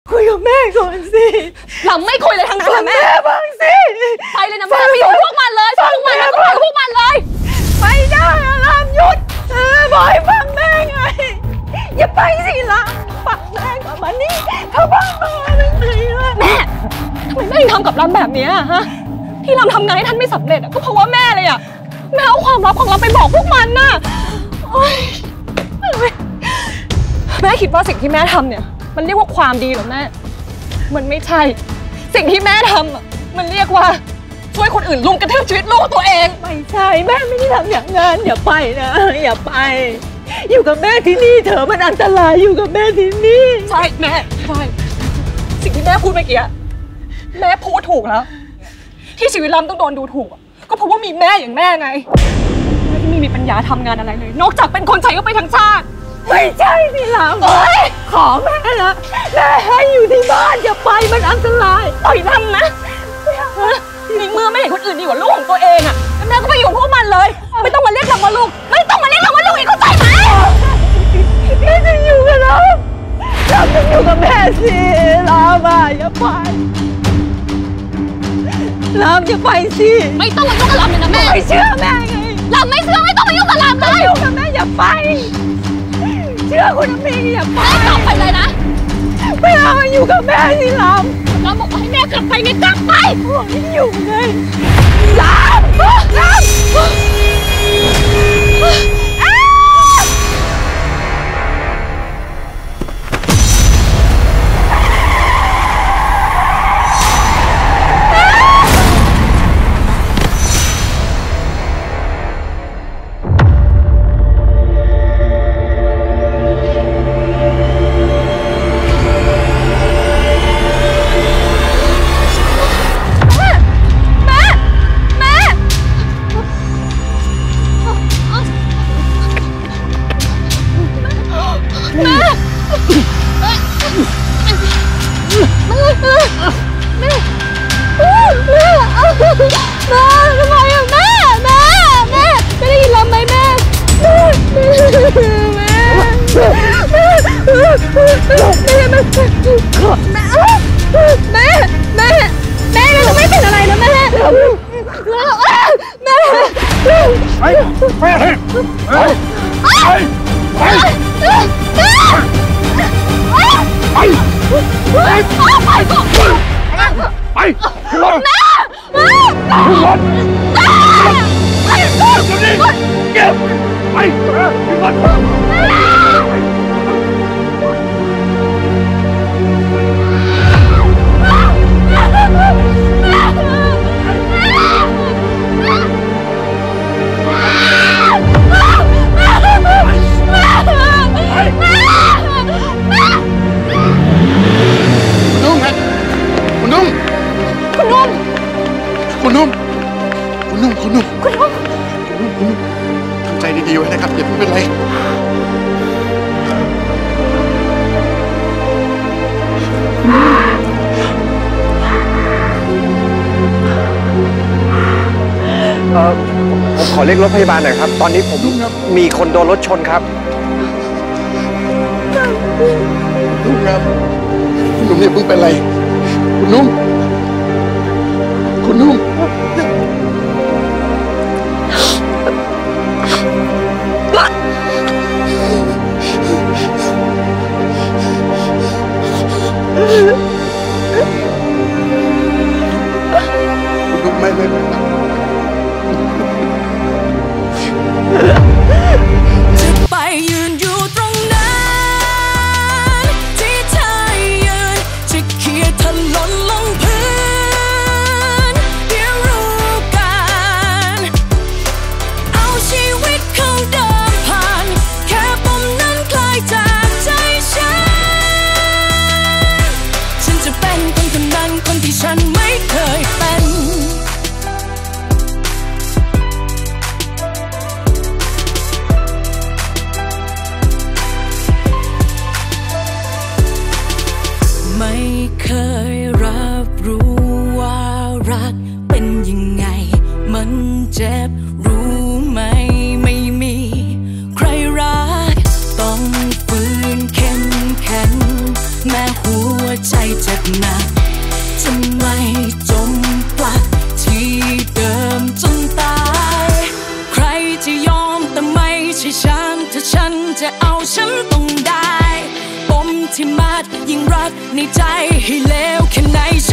คุยกับแม่ก่อนสิลำไม่คุยเลยทั้งนั้นนะแม่บ้างสิไปเลยนะแม่ไปอยู่พวกมันเลยพวกมันแล้วก็ไปพวกมันเลยไม่ได้ลำหยุดบอกให้ฟังแม่ไงอย่าไปสิลำฟังแม่ก่อนมานี่เขาบ้ามาเรื่องนี้แม่ทำไมแม่ถึงทำกับลำแบบนี้ฮะที่ลำทำงานให้ท่านไม่สำเร็จก็เพราะว่าแม่เลยแม่เอาความลับของเราไปบอกพวกมันน่ะแม่คิดว่าสิ่งที่แม่ทำเนี่ยมันเรียกว่าความดีหรอแม่มันไม่ใช่สิ่งที่แม่ทำมันเรียกว่าช่วยคนอื่นลุมกระทืบชีวิตลูกตัวเองไม่ใช่แม่ไม่ได้ทำอย่างนั้นอย่าไปนะอย่าไปอยู่กับแม่ที่นี่เถอะมันอันตรายอยู่กับแม่ที่นี่ใช่แม่ใช่สิ่งที่แม่พูดเมื่อกี้แม่พูดถูกแล้วที่ชีวิตลำต้องโดนดูถูกก็เพราะว่ามีแม่อย่างแม่ไงแม่ที่ไม่มีปัญญาทำงานอะไรเลยนอกจากเป็นคนใช้ก็ไปทั้งชาติไม่ใช่สิลำขอแม่นะแม่ให้อยู่ที่บ้านอย่าไปมันอันตรายปล่อยลำนะในเมื่อไม่เห็นคนอื่นดีกว่าลูกของตัวเองแม่ก็ไปอยู่พวกมันเลยไม่ต้องมาเรียกลำว่าลูกไม่ต้องมาเรียกลำว่าลูกอีกเข้าใจไหมแม่จะอยู่กับเราต้องอยู่กับแม่สิลำอย่าไปลำอย่าไปสิไม่ต้องมายุ่งกับลำเลยนะแม่ไม่เชื่อแม่ไงลำไม่เชื่อไม่ต้องมายุ่งกับลำเลยยุ่งกับแม่อย่าไปเชื่อคุณน้ำมิงอย่าไปกลับไปเลยนะไม่เอาอยู่กับแม่สิลำเราบอกให้แม่กลับไปไงกลับไปอยู่ไงลำทำใจดีๆไว้นะครับอย่าเพิ่งเป็นไรผมขอเรียกรถพยาบาลหน่อยครับตอนนี้ผมมีคนโดนรถชนครับนุ่มครับคุณนุ่มอย่าเพิ่งเป็นไรคุณนุ่มคุณนุ่มไม่จะไปยืนอยู่ตรงนั้นที่เธอยืนจะเขี่ยถลนลงพื้นเดี๋ยวรู้กันเอาชีวิตเข้าเดิมผ่านแค่ปมนั้นคลายจากใจฉันจะเป็นคนนั้นคนที่ฉันไม่เคยเป็นไม่เคยรับรู้ว่ารักเป็นยังไงมันเจ็บรู้ไหมไม่มีใครรักต้องฝืนเข้มแข็งแม้หัวใจเจ็บหนักจะไม่จมปลักที่เดิมจนตายใครจะยอมแต่ไม่ใช่ฉันถ้าฉันจะเอาฉันต้องได้ปมที่มัดยิ่งรักในใจให้เลวแค่ไหน